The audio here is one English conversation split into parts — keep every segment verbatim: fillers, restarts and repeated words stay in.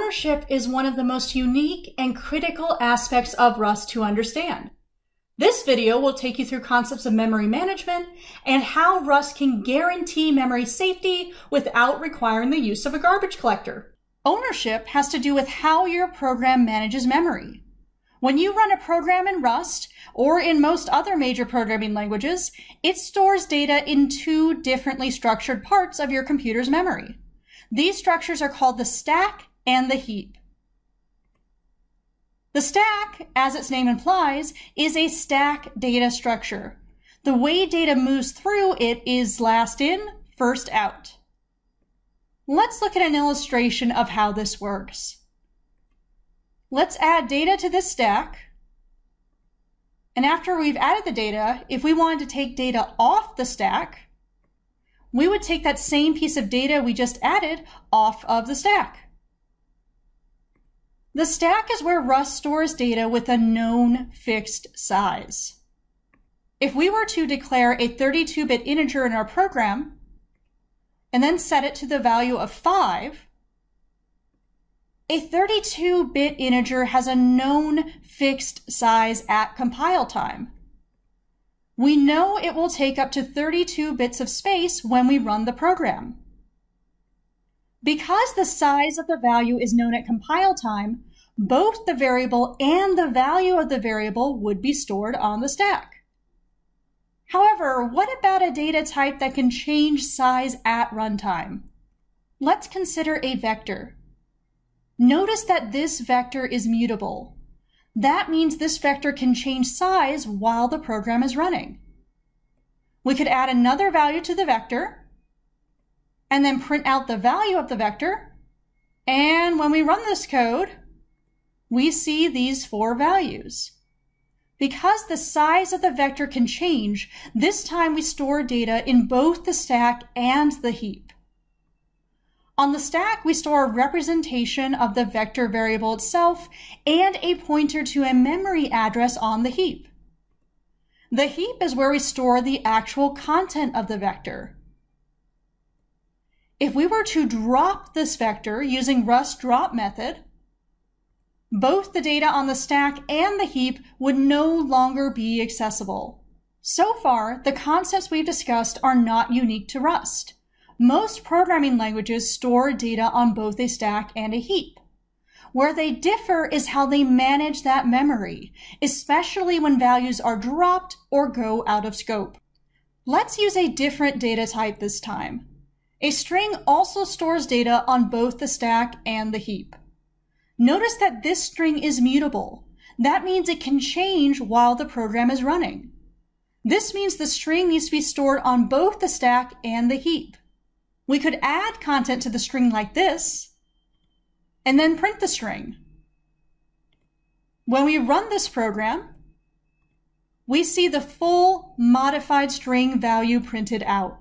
Ownership is one of the most unique and critical aspects of Rust to understand. This video will take you through concepts of memory management and how Rust can guarantee memory safety without requiring the use of a garbage collector. Ownership has to do with how your program manages memory. When you run a program in Rust, or in most other major programming languages, it stores data in two differently structured parts of your computer's memory. These structures are called the stack and the heap. The stack, as its name implies, is a stack data structure. The way data moves through it is last in, first out. Let's look at an illustration of how this works. Let's add data to this stack. And after we've added the data, if we wanted to take data off the stack, we would take that same piece of data we just added off of the stack. The stack is where Rust stores data with a known fixed size. If we were to declare a thirty-two bit integer in our program, and then set it to the value of five, a thirty-two bit integer has a known fixed size at compile time. We know it will take up to thirty-two bits of space when we run the program. Because the size of the value is known at compile time, both the variable and the value of the variable would be stored on the stack. However, what about a data type that can change size at runtime? Let's consider a vector. Notice that this vector is mutable. That means this vector can change size while the program is running. We could add another value to the vector, and then print out the value of the vector, and when we run this code, we see these four values. Because the size of the vector can change, this time we store data in both the stack and the heap. On the stack, we store a representation of the vector variable itself and a pointer to a memory address on the heap. The heap is where we store the actual content of the vector. If we were to drop this vector using Rust drop method, both the data on the stack and the heap would no longer be accessible. So far, the concepts we've discussed are not unique to Rust. Most programming languages store data on both a stack and a heap. Where they differ is how they manage that memory, especially when values are dropped or go out of scope. Let's use a different data type this time. A string also stores data on both the stack and the heap. Notice that this string is mutable. That means it can change while the program is running. This means the string needs to be stored on both the stack and the heap. We could add content to the string like this, and then print the string. When we run this program, we see the full modified string value printed out.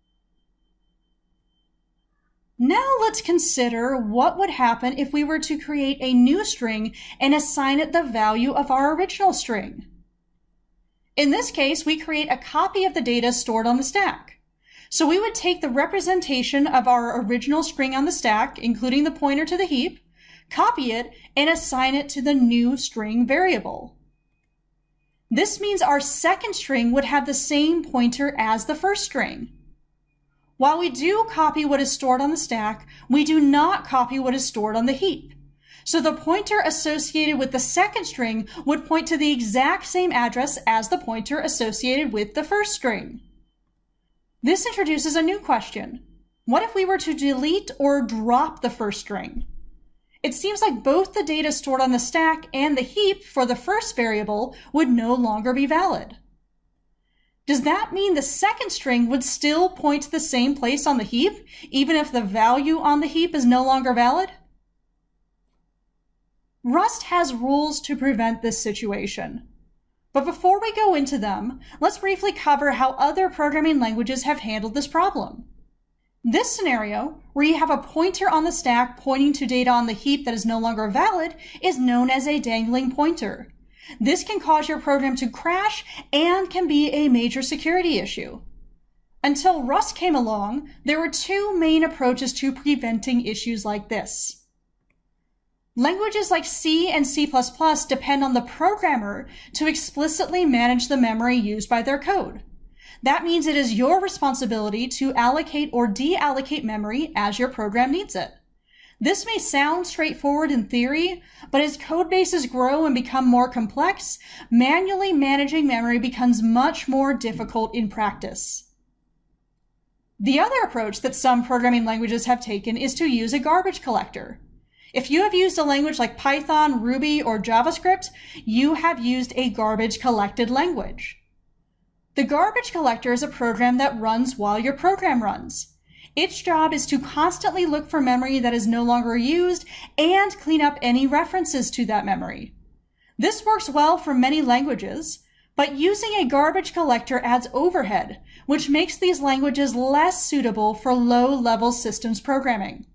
Now let's consider what would happen if we were to create a new string and assign it the value of our original string. In this case, we create a copy of the data stored on the stack. So we would take the representation of our original string on the stack, including the pointer to the heap, copy it, and assign it to the new string variable. This means our second string would have the same pointer as the first string. While we do copy what is stored on the stack, we do not copy what is stored on the heap. So the pointer associated with the second string would point to the exact same address as the pointer associated with the first string. This introduces a new question. What if we were to delete or drop the first string? It seems like both the data stored on the stack and the heap for the first variable would no longer be valid. Does that mean the second string would still point to the same place on the heap, even if the value on the heap is no longer valid? Rust has rules to prevent this situation. But before we go into them, let's briefly cover how other programming languages have handled this problem. This scenario, where you have a pointer on the stack pointing to data on the heap that is no longer valid, is known as a dangling pointer. This can cause your program to crash and can be a major security issue. Until Rust came along, there were two main approaches to preventing issues like this. Languages like C and C plus plus depend on the programmer to explicitly manage the memory used by their code. That means it is your responsibility to allocate or deallocate memory as your program needs it. This may sound straightforward in theory, but as code bases grow and become more complex, manually managing memory becomes much more difficult in practice. The other approach that some programming languages have taken is to use a garbage collector. If you have used a language like Python, Ruby, or JavaScript, you have used a garbage collected language. The garbage collector is a program that runs while your program runs. Its job is to constantly look for memory that is no longer used and clean up any references to that memory. This works well for many languages, but using a garbage collector adds overhead, which makes these languages less suitable for low-level systems programming.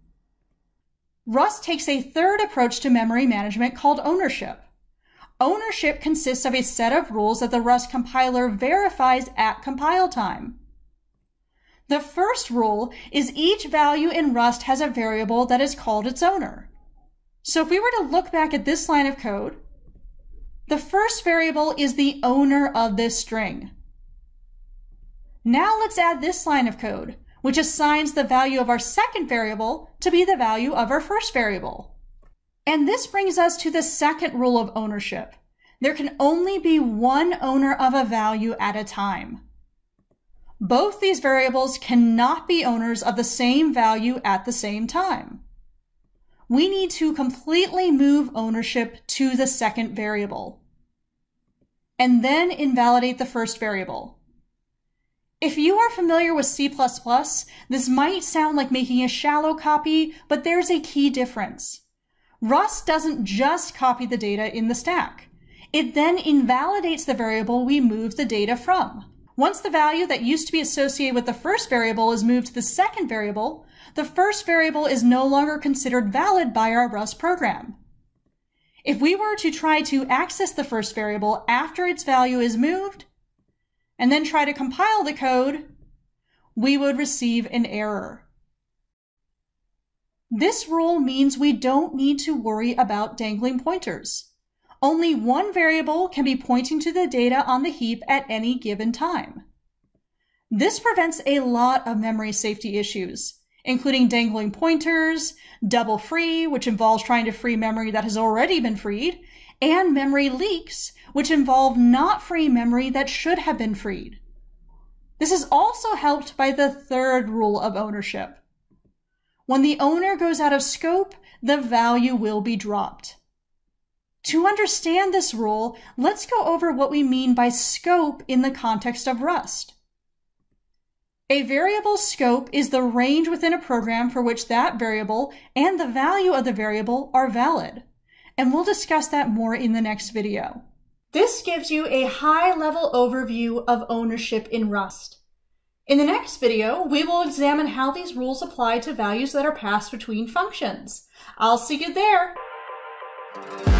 Rust takes a third approach to memory management called ownership. Ownership consists of a set of rules that the Rust compiler verifies at compile time. The first rule is each value in Rust has a variable that is called its owner. So if we were to look back at this line of code, the first variable is the owner of this string. Now let's add this line of code, which assigns the value of our second variable to be the value of our first variable. And this brings us to the second rule of ownership. There can only be one owner of a value at a time. Both these variables cannot be owners of the same value at the same time. We need to completely move ownership to the second variable, and then invalidate the first variable. If you are familiar with C plus plus, this might sound like making a shallow copy, but there's a key difference. Rust doesn't just copy the data in the stack. It then invalidates the variable we moved the data from. Once the value that used to be associated with the first variable is moved to the second variable, the first variable is no longer considered valid by our Rust program. If we were to try to access the first variable after its value is moved, and then try to compile the code, we would receive an error. This rule means we don't need to worry about dangling pointers. Only one variable can be pointing to the data on the heap at any given time. This prevents a lot of memory safety issues, including dangling pointers, double free, which involves trying to free memory that has already been freed, and memory leaks, which involve not freeing memory that should have been freed. This is also helped by the third rule of ownership. When the owner goes out of scope, the value will be dropped. To understand this rule, let's go over what we mean by scope in the context of Rust. A variable's scope is the range within a program for which that variable and the value of the variable are valid, and we'll discuss that more in the next video. This gives you a high-level overview of ownership in Rust. In the next video, we will examine how these rules apply to values that are passed between functions. I'll see you there!